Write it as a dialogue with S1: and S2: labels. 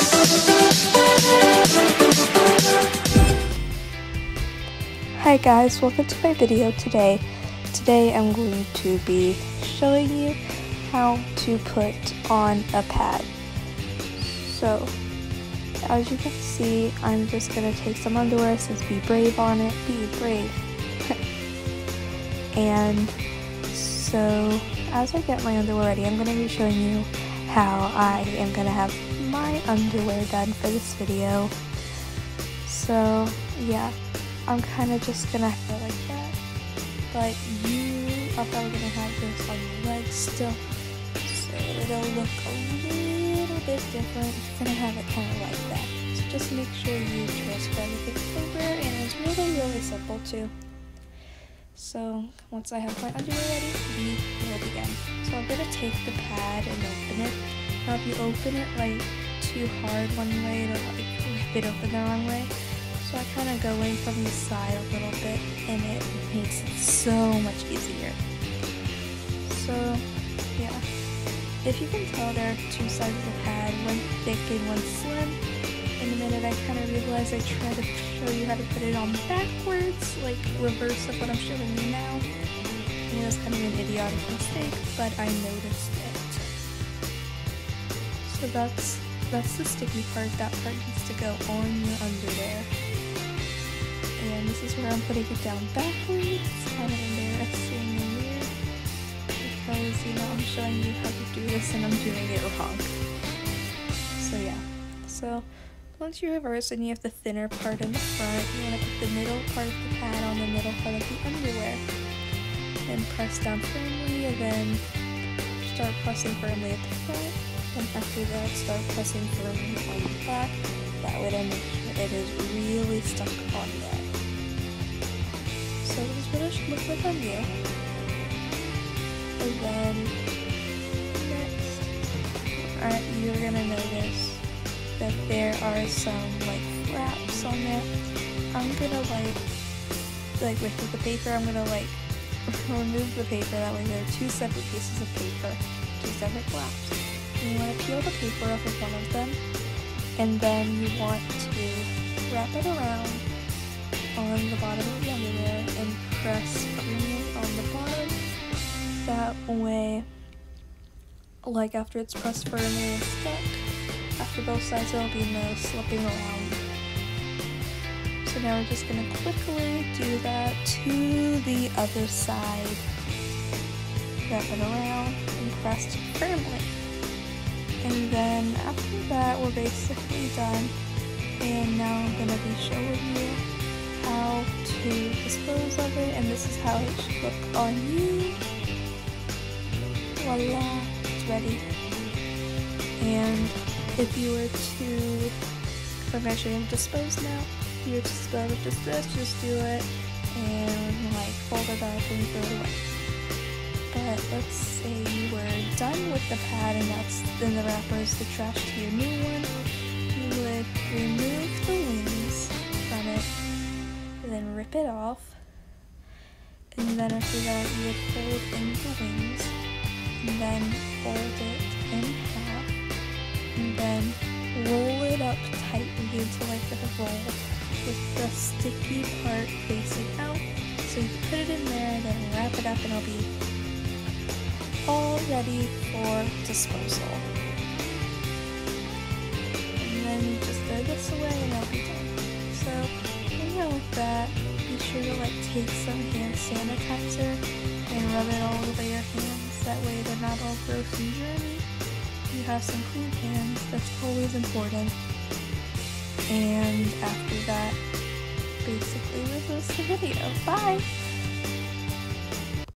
S1: Hi guys, welcome to my video today. Today I'm going to be showing you how to put on a pad. So, as you can see, I'm just going to take some underwear. It says be brave on it, be brave. And so, as I get my underwear ready, I'm going to be showing you how I am going to have my underwear done for this video. So, yeah. I'm kind of just gonna have it like that, but you are probably gonna have this on your legs still, so it'll look a little bit different. You're gonna have it kind of like that. So just make sure you transfer everything over, and it's really simple too. So once I have my underwear ready, we will begin. So I'm gonna take the pad and open it. Now if you open it like too hard one way, it'll like rip it open the wrong way. So I kind of go in from the side a little bit, and it makes it so much easier. So, yeah. If you can tell, there are two sides of the pad, one thick and one slim. In a minute, I kind of realized I tried to show you how to put it on backwards, like reverse of what I'm showing you now. And it was kind of an idiotic mistake, but I noticed it. So that's the sticky part. That part needs to go on your underwear. And this is where I'm putting it down backwards. It's kind of embarrassing and weird because, you know, I'm showing you how to do this and I'm doing it wrong. So yeah. So once you reverse and you have the thinner part in the front, you want to put the middle part of the pad on the middle part of the underwear. And press down firmly, and then start pressing firmly at the front. And after that, start pressing firmly on the back. That way to make sure it is really stuck on there. So this is what it should look like on you. And then next, you're gonna notice that there are some like flaps on there. I'm gonna like with the paper, I'm gonna like remove the paper. That way there are two separate pieces of paper, two separate flaps. And you want to peel the paper off of one of them, and then you want to wrap it around on the bottom of the underwear and press firmly on the bottom. That way, like after it's pressed firmly and stuck, after both sides there'll be no slipping around. So now we're just going to quickly do that to the other side. Wrap it around and press firmly. And then after that, we're basically done. And now I'm going to be showing you how to dispose of it. And this is how it should look on you. Voila, it's ready. And if you were to, I'm going to show you how to dispose now. If you were to dispose of just this, just do it and like fold it up and throw it away. But let's say you were done with the pad and that's then the wrapper is the trash to your new one. You would remove the wings from it, and then rip it off, and then after that you would fold in the wings, and then fold it in half, and then roll it up tightly until like a roll with the sticky part facing out. So you put it in there and then wrap it up and it'll be all ready for disposal. And then you just throw this away and it'll be done. So when you're with that, be sure to like take some hand sanitizer and rub it all over your hands. That way they're not all gross and germy. You have some clean hands. That's always important. And after that, basically this was the video. Bye!